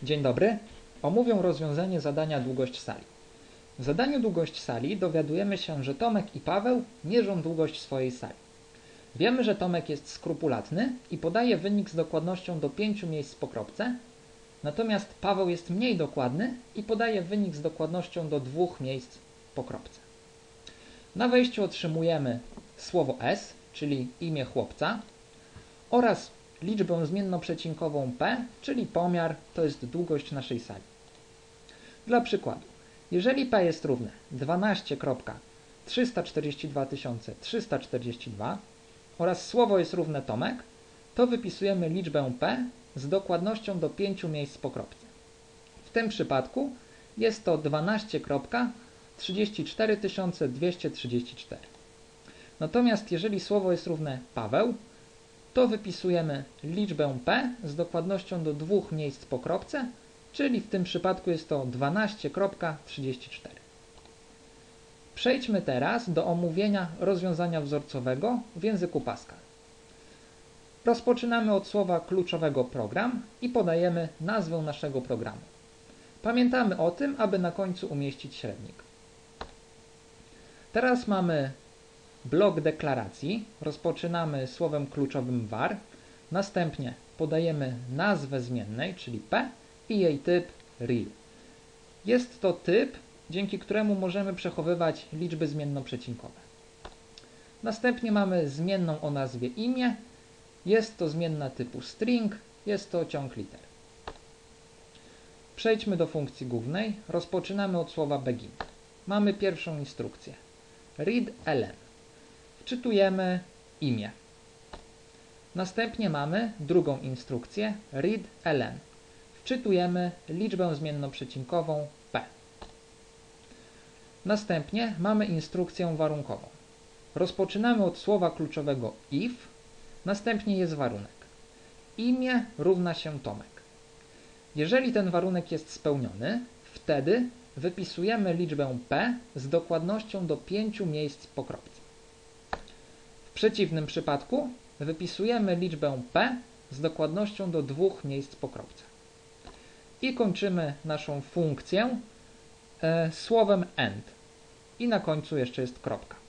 Dzień dobry. Omówię rozwiązanie zadania długość sali. W zadaniu długość sali dowiadujemy się, że Tomek i Paweł mierzą długość swojej sali. Wiemy, że Tomek jest skrupulatny i podaje wynik z dokładnością do 5 miejsc po kropce, natomiast Paweł jest mniej dokładny i podaje wynik z dokładnością do 2 miejsc po kropce. Na wejściu otrzymujemy słowo S, czyli imię chłopca, oraz liczbę zmiennoprzecinkową P, czyli pomiar, to jest długość naszej sali. Dla przykładu, jeżeli P jest równe 12,342 342 oraz słowo jest równe Tomek, to wypisujemy liczbę P z dokładnością do 5 miejsc po kropce. W tym przypadku jest to 12,34 234. Natomiast jeżeli słowo jest równe Paweł, to wypisujemy liczbę P z dokładnością do 2 miejsc po kropce, czyli w tym przypadku jest to 12,34. Przejdźmy teraz do omówienia rozwiązania wzorcowego w języku Pascal. Rozpoczynamy od słowa kluczowego program i podajemy nazwę naszego programu. Pamiętamy o tym, aby na końcu umieścić średnik. Teraz mamy blok deklaracji. Rozpoczynamy słowem kluczowym var. Następnie podajemy nazwę zmiennej, czyli P, i jej typ real. Jest to typ, dzięki któremu możemy przechowywać liczby zmiennoprzecinkowe. Następnie mamy zmienną o nazwie imię. Jest to zmienna typu string, jest to ciąg liter. Przejdźmy do funkcji głównej. Rozpoczynamy od słowa begin. Mamy pierwszą instrukcję. Read ln. Wczytujemy imię. Następnie mamy drugą instrukcję. Read ln. Wczytujemy liczbę zmiennoprzycinkową P. Następnie mamy instrukcję warunkową. Rozpoczynamy od słowa kluczowego if, następnie jest warunek. Imię równa się Tomek. Jeżeli ten warunek jest spełniony, wtedy wypisujemy liczbę P z dokładnością do 5 miejsc po kropce. W przeciwnym przypadku wypisujemy liczbę P z dokładnością do 2 miejsc po kropce. I kończymy naszą funkcję słowem AND. I na końcu jeszcze jest kropka.